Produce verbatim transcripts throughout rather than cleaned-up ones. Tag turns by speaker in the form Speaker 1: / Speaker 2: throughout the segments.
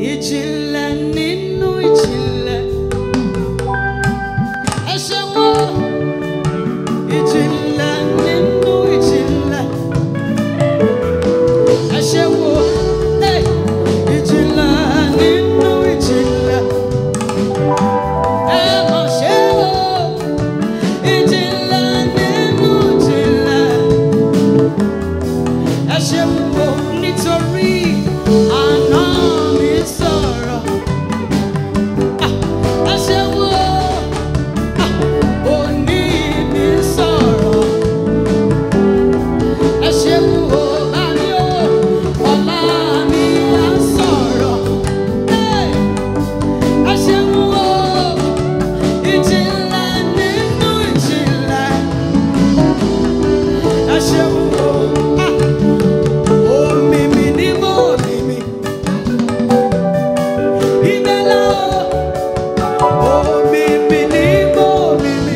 Speaker 1: Ijinle, Ninu, Ijinle. Eshewo. Ijinle, Ninu, Ijinle. Eshewo. Hey. Ijinle, Ninu, Ijinle. Emo shewo. Ijinle, Ninu, Ijinle. Eshewo nítorí àná mi sọ̀rọ̀. Eshewo. Òní mi sọ̀rọ̀. Eshewo àmì o. Ọ̀la mi á sọ̀rọ̀. Eshewo. Ijinle nínú ìjìnlẹ̀. Eshewo. Omimi ni mo mimi. Ibela o. Omimi ni mo mimi.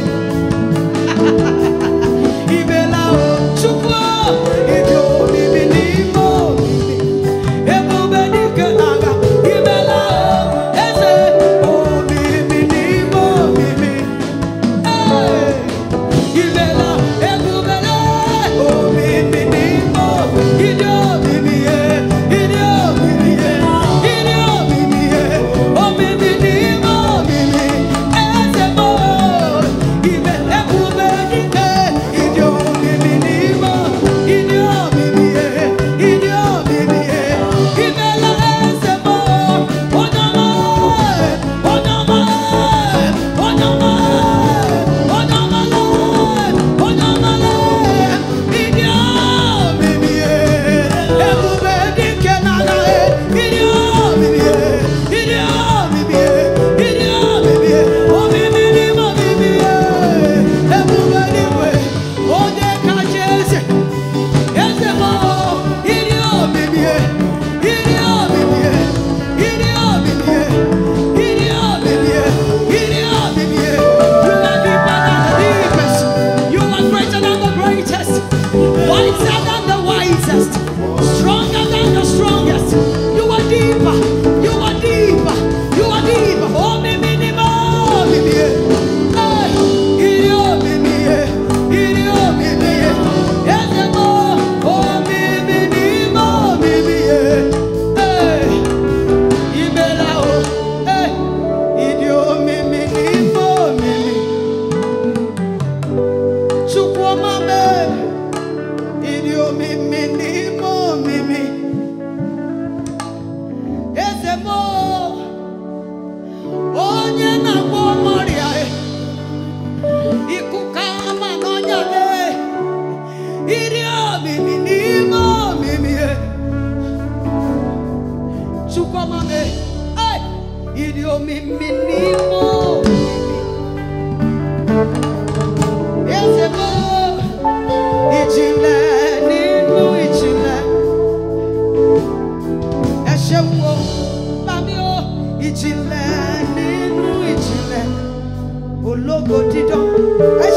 Speaker 1: Ibela o. Chukwu. Ibi omimi ni mo mimi. Ebube dike naga. Ibela o. Eze. Omimi ni mo mimi. Hey. Ibela. Ebubele. Omimi ni mo. Idi omimi ye. Idi omimi ye. Idi omimi ye. Omimi ni mo mimi. Eze mo. Ibe ebube dike. Idi omimi ni mo. Idi omimi ye. Idi omimi ye. Ibela eze mo. Onyama. Onyama. Onyama. Onyama. Onyama. Idi omimi ye. Ebube dike naga ye. Idi omimi ye. Idi omimi ye. Idi omimi ye. Omimi ni mo mimi ye. Ebube dike. Onye kacha eze. Eze mo. Idi omimi ye. Idi omimi ye. Idi omimi ye. Idi omimi ye. Idi omimi ye. You are deeper than the deepest. You are greater than the greatest. Wiser than the wisest. Stronger than the strongest. You are deeper. You are deeper. You are deeper. Oh, mimi ni mo, mimi ye. Hey, idi omimi ye. Idi omimi ye. Eze mo. Oh, mimi ni mo, mimi ye. Hey, ibela o. Hey, idi omimi ni mo, mimi. Chukwu ọma me. Idi omimi ni mo, mimi. Eze mo. Onye na-agwọ ọrịa e. Ikuku ama n'ọnya me. Idi omimi ni mo, mimi e. Chukwu ọma me. Hey! Idi omimi ni mo, mimi. Eze mo. Ijinle nínú ìjìnlẹ̀. Eshewo. Mami o. Ijinle nínú ìjìnlẹ̀. Ológo dídán.